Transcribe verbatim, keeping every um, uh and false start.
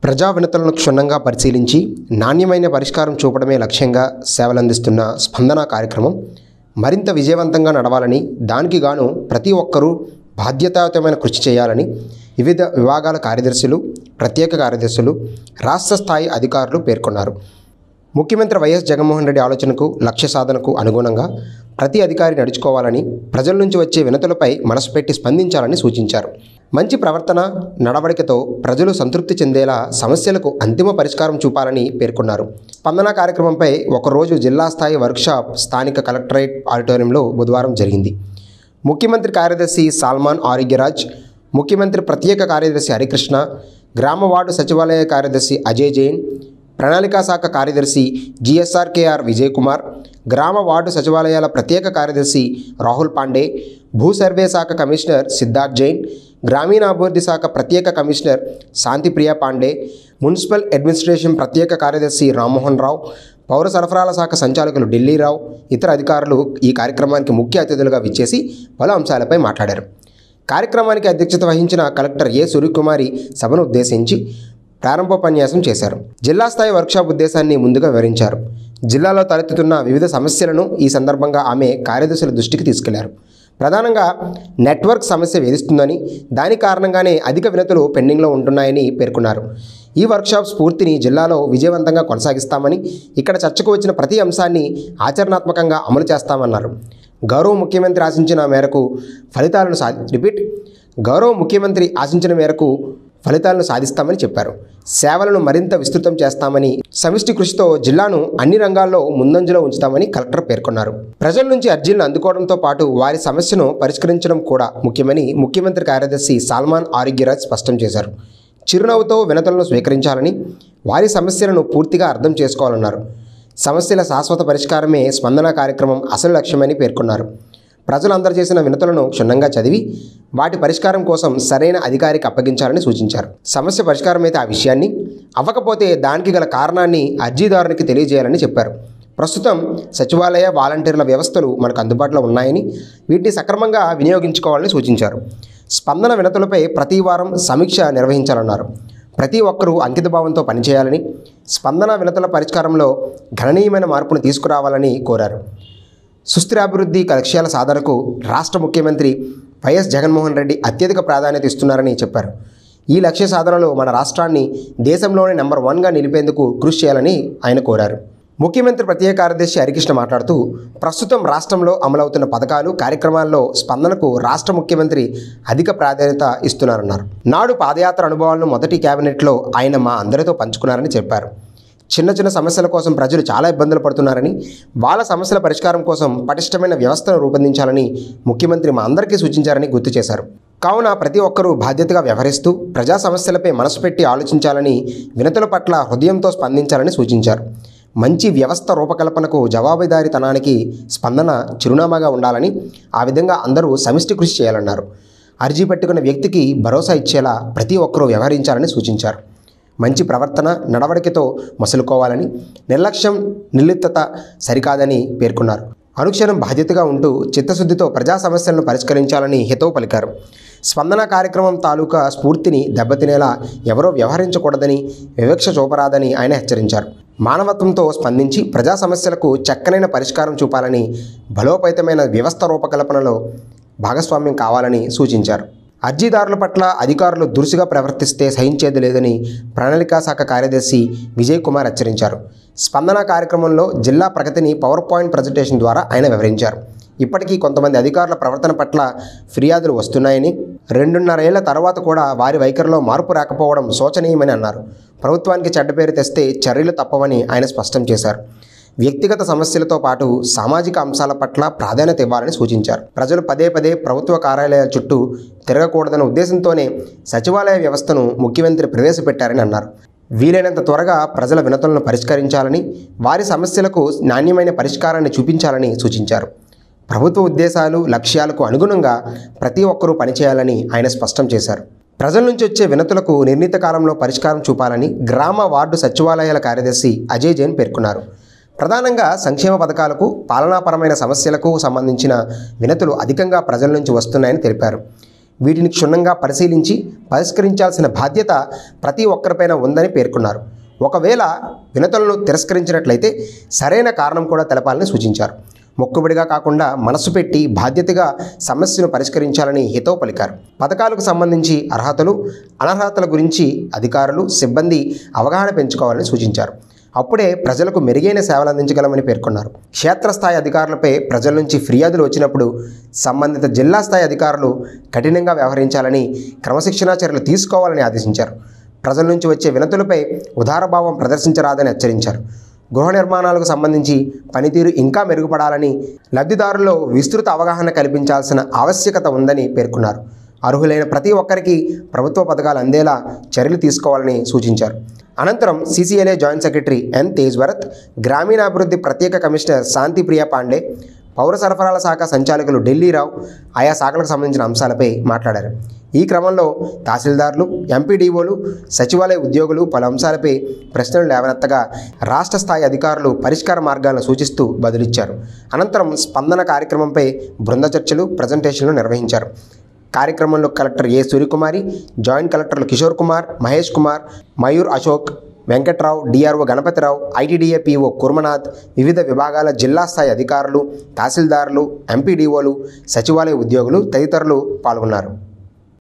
ప్రజా వినతులను క్షుణ్ణంగా పరిశీలించి నాణ్యమైన పరిష్కారం చూపడమే లక్ష్యంగా సేవలందిస్తున్న స్పందన కార్యక్రమం మరింత విజయవంతంగా నడవాలని, దానికి గాను ప్రతి ఒక్కరూ బాధ్యతాయుతమైన కృషి చేయాలని వివిధ విభాగాల కార్యదర్శులు, ప్రత్యేక కార్యదర్శులు, రాష్ట్ర స్థాయి అధికారులు పేర్కొన్నారు. ముఖ్యమంత్రి వైఎస్ జగన్మోహన్ రెడ్డి ఆలోచనకు, లక్ష్య సాధనకు అనుగుణంగా ప్రతి అధికారి నడుచుకోవాలని, ప్రజల నుంచి వచ్చే వినతులపై మనసు పెట్టి స్పందించాలని సూచించారు. మంచి ప్రవర్తన, నడవడికతో ప్రజలు సంతృప్తి చెందేలా సమస్యలకు అంతిమ పరిష్కారం చూపాలని పేర్కొన్నారు. స్పందన కార్యక్రమంపై ఒకరోజు జిల్లా స్థాయి వర్క్షాప్ స్థానిక కలెక్టరేట్ ఆడిటోరియంలో బుధవారం జరిగింది. ముఖ్యమంత్రి కార్యదర్శి సాల్మాన్ ఆరోగ్యరాజ్, ముఖ్యమంత్రి ప్రత్యేక కార్యదర్శి హరికృష్ణ, గ్రామ వార్డు సచివాలయ కార్యదర్శి అజయ్ జైన్, ప్రణాళికా శాఖ కార్యదర్శి జిఎస్ఆర్కేఆర్ విజయ్ కుమార్, గ్రామ వార్డు సచివాలయాల ప్రత్యేక కార్యదర్శి రాహుల్ పాండే, భూ సర్వే శాఖ కమిషనర్ సిద్ధార్థ్ జైన్, గ్రామీణాభివృద్ధి శాఖ ప్రత్యేక commissioner Shantipriya Pandey, municipal administration ప్రత్యేక కార్యదర్శి రామ్మోహన్ రావు, పౌర సరఫరాల శాఖ సంచాలకులు ఢిల్లీరావు, ఇతర అధికారులు ఈ కార్యక్రమానికి ముఖ్య అతిథులుగా విచ్చేసి పలు అంశాలపై మాట్లాడారు. కార్యక్రమానికి అధ్యక్షత వహించిన కలెక్టర్ ఏ సూర్యకుమారి సభను ఉద్దేశించి ప్రారంభోపన్యాసం చేశారు. జిల్లా స్థాయి వర్క్షాప్ ఉద్దేశాన్ని ముందుగా వివరించారు. జిల్లాలో తలెత్తుతున్న వివిధ సమస్యలను ఈ సందర్భంగా ఆమె కార్యదర్శుల దృష్టికి తీసుకెళ్లారు. ప్రధానంగా నెట్వర్క్ సమస్య వేధిస్తుందని, దాని కారణంగానే అధిక వినతులు పెండింగ్లో ఉంటున్నాయని పేర్కొన్నారు. ఈ వర్క్షాప్ స్ఫూర్తిని జిల్లాలో విజయవంతంగా కొనసాగిస్తామని, ఇక్కడ చర్చకు వచ్చిన ప్రతి అంశాన్ని ఆచరణాత్మకంగా అమలు చేస్తామన్నారు. గౌరవ ముఖ్యమంత్రి ఆశించిన మేరకు ఫలితాలను సాధి రిపీట్ గౌరవ ముఖ్యమంత్రి ఆశించిన మేరకు ఫలితాలను సాధిస్తామని చెప్పారు. సేవలను మరింత విస్తృతం చేస్తామని, సమిష్టి కృషితో జిల్లాను అన్ని రంగాల్లో ముందంజలో ఉంచుతామని కలెక్టర్ పేర్కొన్నారు. ప్రజల నుంచి అర్జీలను అందుకోవడంతో పాటు వారి సమస్యను పరిష్కరించడం కూడా ముఖ్యమని ముఖ్యమంత్రి కార్యదర్శి సాల్మాన్ ఆరోగ్యరాజ్ స్పష్టం చేశారు. చిరునవ్వుతో వినతులను స్వీకరించాలని, వారి సమస్యలను పూర్తిగా అర్థం చేసుకోవాలన్నారు. సమస్యల శాశ్వత పరిష్కారమే స్పందన కార్యక్రమం అసలు లక్ష్యమని పేర్కొన్నారు. ప్రజలందరూ చేసిన వినతులను క్షుణ్ణంగా చదివి వాటి పరిష్కారం కోసం సరైన అధికారికి అప్పగించాలని సూచించారు. సమస్య పరిష్కారమైతే ఆ విషయాన్ని, అవ్వకపోతే దానికి గల కారణాన్ని అర్జీదారునికి తెలియజేయాలని చెప్పారు. ప్రస్తుతం సచివాలయ, వాలంటీర్ల వ్యవస్థలు మనకు అందుబాటులో ఉన్నాయని, వీటిని సక్రమంగా వినియోగించుకోవాలని సూచించారు. స్పందన వినతులపై ప్రతి వారం సమీక్ష నిర్వహించాలన్నారు. ప్రతి ఒక్కరూ అంకితభావంతో పనిచేయాలని, స్పందన వినతుల పరిష్కారంలో గణనీయమైన మార్పును తీసుకురావాలని కోరారు. సుస్థిరాభివృద్ధి లక్ష్యాల సాధనకు రాష్ట్ర ముఖ్యమంత్రి వైఎస్ జగన్మోహన్ రెడ్డి అత్యధిక ప్రాధాన్యత ఇస్తున్నారని చెప్పారు. ఈ లక్ష్య సాధనలో మన రాష్ట్రాన్ని దేశంలోనే నెంబర్ వన్గా నిలిపేందుకు కృషి చేయాలని ఆయన కోరారు. ముఖ్యమంత్రి ప్రత్యేక కార్యదర్శి హరికృష్ణ మాట్లాడుతూ, ప్రస్తుతం రాష్ట్రంలో అమలవుతున్న పథకాలు, కార్యక్రమాల్లో స్పందనకు రాష్ట్ర ముఖ్యమంత్రి అధిక ప్రాధాన్యత ఇస్తున్నారన్నారు. నాడు పాదయాత్ర అనుభవాలను మొదటి కేబినెట్లో ఆయన మా అందరితో పంచుకున్నారని చెప్పారు. చిన్న చిన్న సమస్యల కోసం ప్రజలు చాలా ఇబ్బందులు పడుతున్నారని, వాళ్ళ సమస్యల పరిష్కారం కోసం పటిష్టమైన వ్యవస్థను రూపొందించాలని ముఖ్యమంత్రి మా అందరికీ సూచించారని గుర్తు చేశారు. కావున ప్రతి ఒక్కరూ బాధ్యతగా వ్యవహరిస్తూ ప్రజా సమస్యలపై మనసు పెట్టి ఆలోచించాలని, వినతుల పట్ల హృదయంతో స్పందించాలని సూచించారు. మంచి వ్యవస్థ రూపకల్పనకు, జవాబుదారీతనానికి స్పందన చిరునామాగా ఉండాలని, ఆ విధంగా అందరూ సమిష్టి కృషి చేయాలన్నారు. అర్జీ పెట్టుకున్న వ్యక్తికి భరోసా ఇచ్చేలా ప్రతి ఒక్కరూ వ్యవహరించాలని సూచించారు. మంచి ప్రవర్తన, నడవడికతో మసులుకోవాలని, నిర్లక్ష్యం, నిర్లిప్తత సరికాదని పేర్కొన్నారు. అనుక్షణం బాధ్యతగా ఉంటూ చిత్తశుద్ధితో ప్రజా సమస్యలను పరిష్కరించాలని హితవు పలికారు. స్పందన కార్యక్రమం తాలూకా స్ఫూర్తిని దెబ్బతినేలా ఎవరో వ్యవహరించకూడదని, వివక్ష చూపరాదని ఆయన హెచ్చరించారు. మానవత్వంతో స్పందించి ప్రజా సమస్యలకు చక్కనైన పరిష్కారం చూపాలని, బలోపేతమైన వ్యవస్థ రూపకల్పనలో భాగస్వామ్యం కావాలని సూచించారు. అర్జీదారుల పట్ల అధికారులు దురుసుగా ప్రవర్తిస్తే సహించేది లేదని ప్రణాళికా శాఖ కార్యదర్శి విజయ్ కుమార్ హెచ్చరించారు. స్పందన కార్యక్రమంలో జిల్లా ప్రగతిని పవర్ పాయింట్ ప్రజెంటేషన్ ద్వారా ఆయన వివరించారు. ఇప్పటికీ కొంతమంది అధికారుల ప్రవర్తన పట్ల ఫిర్యాదులు వస్తున్నాయని, రెండున్నరేళ్ల తర్వాత కూడా వారి వైఖరిలో మార్పు రాకపోవడం శోచనీయమని అన్నారు. ప్రభుత్వానికి చెడ్డ పేరు తెస్తే చర్యలు తప్పవని ఆయన స్పష్టం చేశారు. వ్యక్తిగత సమస్యలతో పాటు సామాజిక అంశాల పట్ల ప్రాధాన్యత ఇవ్వాలని సూచించారు. ప్రజలు పదే పదే ప్రభుత్వ కార్యాలయాల చుట్టూ తిరగకూడదన్న ఉద్దేశంతోనే సచివాలయ వ్యవస్థను ముఖ్యమంత్రి ప్రవేశపెట్టారని అన్నారు. వీలైనంత త్వరగా ప్రజల వినతులను పరిష్కరించాలని, వారి సమస్యలకు నాణ్యమైన పరిష్కారాన్ని చూపించాలని సూచించారు. ప్రభుత్వ ఉద్దేశాలు, లక్ష్యాలకు అనుగుణంగా ప్రతి ఒక్కరూ పనిచేయాలని ఆయన స్పష్టం చేశారు. ప్రజల నుంచి వచ్చే వినతులకు నిర్ణీత కాలంలో పరిష్కారం చూపాలని గ్రామ వార్డు సచివాలయాల కార్యదర్శి అజయ్ జైన్ పేర్కొన్నారు. ప్రధానంగా సంక్షేమ పథకాలకు, పాలనాపరమైన సమస్యలకు సంబంధించిన వినతులు అధికంగా ప్రజల నుంచి వస్తున్నాయని తెలిపారు. వీటిని క్షుణ్ణంగా పరిశీలించి పరిష్కరించాల్సిన బాధ్యత ప్రతి ఒక్కరిపైన ఉందని పేర్కొన్నారు. ఒకవేళ వినతులను తిరస్కరించినట్లయితే సరైన కారణం కూడా తెలపాలని సూచించారు. మొక్కుబడిగా కాకుండా మనసు పెట్టి బాధ్యతగా సమస్యను పరిష్కరించాలని హితవు పలికారు. పథకాలకు సంబంధించి అర్హతలు, అనర్హతల గురించి అధికారులు, సిబ్బంది అవగాహన పెంచుకోవాలని సూచించారు. అప్పుడే ప్రజలకు మెరుగైన సేవలు అందించగలమని పేర్కొన్నారు. క్షేత్రస్థాయి అధికారులపై ప్రజల నుంచి ఫిర్యాదులు వచ్చినప్పుడు సంబంధిత జిల్లా స్థాయి అధికారులు కఠినంగా వ్యవహరించాలని, క్రమశిక్షణా చర్యలు తీసుకోవాలని ఆదేశించారు. ప్రజల నుంచి వచ్చే వినతులపై ఉదారభావం ప్రదర్శించరాదని హెచ్చరించారు. గృహ నిర్మాణాలకు సంబంధించి పనితీరు ఇంకా మెరుగుపడాలని, లబ్ధిదారుల్లో విస్తృత అవగాహన కల్పించాల్సిన ఆవశ్యకత ఉందని పేర్కొన్నారు. అర్హులైన ప్రతి ఒక్కరికి ప్రభుత్వ పథకాలు అందేలా చర్యలు తీసుకోవాలని సూచించారు. అనంతరం CCLA joint secretary N Tejvarath, గ్రామీణాభివృద్ధి ప్రత్యేక కమిషనర్ శాంతిప్రియ పాండే, పౌర సరఫరాల శాఖ సంచాలకులు ఢిల్లీరావు ఆయా శాఖలకు సంబంధించిన అంశాలపై మాట్లాడారు. ఈ క్రమంలో తహసీల్దార్లు, ఎంపీడీఓలు, సచివాలయ ఉద్యోగులు పలు అంశాలపై ప్రశ్నలు లేవనెత్తగా రాష్ట్ర స్థాయి అధికారులు పరిష్కార మార్గాలను సూచిస్తూ బదులిచ్చారు. అనంతరం స్పందన కార్యక్రమంపై బృంద చర్చలు, ప్రజెంటేషన్లు నిర్వహించారు. కార్యక్రమంలో కలెక్టర్ ఏ సూర్యకుమారి, జాయింట్ కలెక్టర్లు Kishore Kumar, Mahesh Kumar, Mayur Ashok, Venkatrao, DRO Ganapathirao, ITDA PO Kurmanath, వివిధ విభాగాల జిల్లా స్థాయి అధికారులు, తహసీల్దార్లు, ఎంపీడీఓలు, సచివాలయ ఉద్యోగులు తదితరులు పాల్గొన్నారు.